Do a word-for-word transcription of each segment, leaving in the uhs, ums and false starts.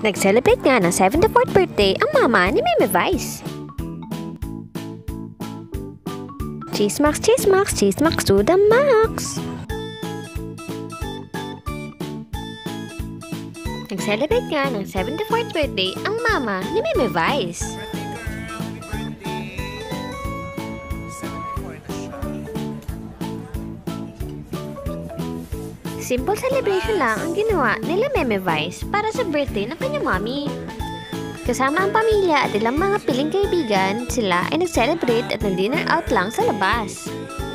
Nag-celebrate nga ng seventy-fourth birthday ang mama ni Meme Vice. Chismax, Chismax, Chismax to the max! Nag-celebrate nga ng seventy-fourth birthday ang mama ni Meme Vice. Simple celebration lang ang ginawa nila Meme Vice para sa birthday ng kanyang mommy. Kasama ang pamilya at ilang mga piling kaibigan, sila ay nag-celebrate at nag-dinner out lang sa labas.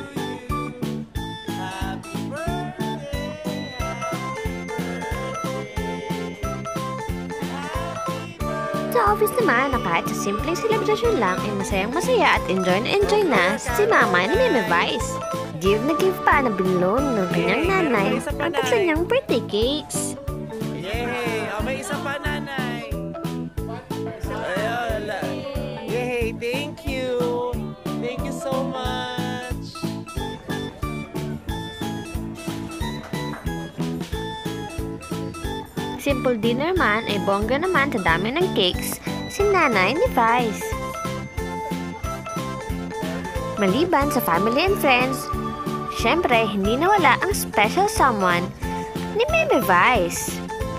Sa office naman na kahit sa simpleng celebration lang ay masayang masaya at enjoy na enjoy na si mama ni Meme Vice. Give na give pa na binloon ng kanyang nanay ang tatlo niyang birthday cakes. Yay! Oh, may isa pa, nanay! Ayun, yay! Thank you! Thank you so much! Simple dinner man ay bongga naman sa dami ng cakes si nanay ni Vice. Maliban sa family and friends, syempre, hindi nawala ang special someone ni Meme Vice.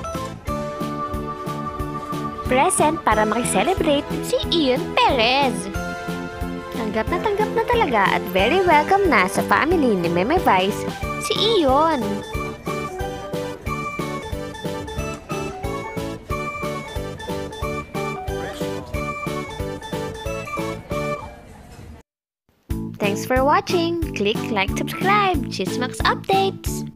Present para makiselebrate si Ian Perez. Tanggap na tanggap na talaga at very welcome na sa family ni Meme Vice si Ian. Thanks for watching. Click like, subscribe. Chismax updates.